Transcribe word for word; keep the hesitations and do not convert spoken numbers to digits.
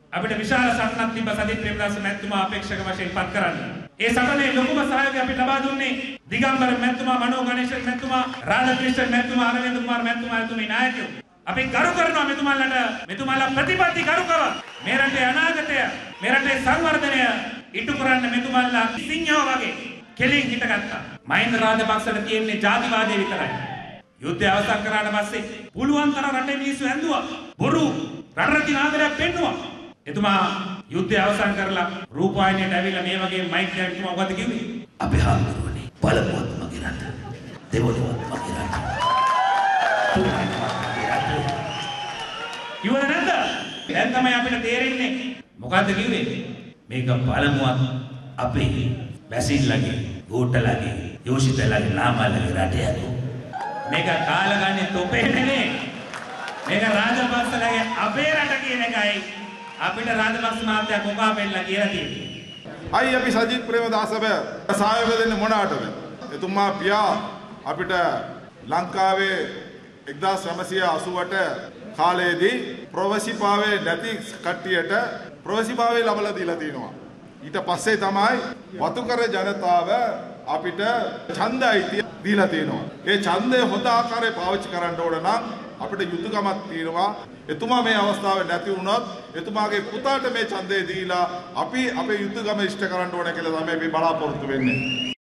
අපිට විශාල සටනක් තිබ්බ සජිත් ප්‍රේමදාස මැතිතුමා අපේක්ෂක වශයෙන් පත් කරන්න. ඒ සටනේ ලොකුම සහයෝගය අපි ලබා දුන්නේ දිගම්බර මැතිතුමා, මනෝ ගණේෂ් මැතිතුමා, රාධාක්‍රිෂ්ණන් මැතිතුමා, අරවින්ද කුමාර මැතිතුමා ඇතුළු නායකයෝ. අපි ගරු කරනවා මෙතුමාලට, මෙතුමාලා ප්‍රතිපත්ති ගරු කරනවා. මේ රටේ අනාගතය, මේ රටේ සංවර්ධනය ඉටු කරන්න මෙතුමාලා සිංහයෝ වගේ කෙලින් හිටගත්තා. මහින්ද රාජපක්ෂට තියෙන්නේ ජාතිවාදය විතරයි. යුද්ධය අවසන් කරාට පස්සේ පුළුවන් තරම් රටේ මිනිස්සු ඇඳුවා. බොරු රටරකින් ආදරයක් පෙන්නුවා. එතුමා යුද්ධය අවසන් කරලා රූපවාහිනියට ඇවිල්ලා මේ වගේ මයික් එකක් තුමා මොකද කිව්වේ? අපි හාමුදුරුවනේ බලමුවත් මගේ රට. දෙවනුවත් මගේ රට. තුන්වෙනිවත් මගේ රට. කිව්වද නැද්ද? දැන් තමයි අපිට තේරෙන්නේ මොකද්ද කිව්වේ? මේක බලමුවත් අපේ බැසිල්ලගේ, ගෝටලගේ, යෝෂිතලගේ නාමලගේ රට යන්නේ. මේක කාලගන්නේ තොපේ නෙමෙයි. මේක රාජපක්ෂලගේ අපේ රට කියන එකයි අපිට රාජපක්ෂ මහත්තයා කොකා පෙන්නලා කියලා තියෙන්නේ. අයි අපි සජිත් ප්‍රේමදාසව සහයෝගය දෙන්නේ මොනකටද? එතුමා පියා අපිට ලංකාවේ එක්දාස් නවසිය අසූඅට කාලයේදී ප්‍රවසිපාවේ නැති කට්ටියට ප්‍රවසිපාවේ ලබලා දීලා තිනවා. ඊට පස්සේ තමයි වතුකර ජනතාව අපිට ඡන්ද අයිතිය දීලා තිනවා. ඒ ඡන්දය හොඳ ආකාරයෙන් පාවිච්චි කරන්න ඕන නම් අපිට යුතුයකමක් තියෙනවා. එතුමා මේ අවස්ථාවේ නැති වුණොත් එතුමාගේ පුතාට මේ ඡන්දය දීලා අපි අපේ යුතුයකම ඉෂ්ට කරන්න ඕන කියලා තමයි අපි බලාපොරොත්තු වෙන්නේ.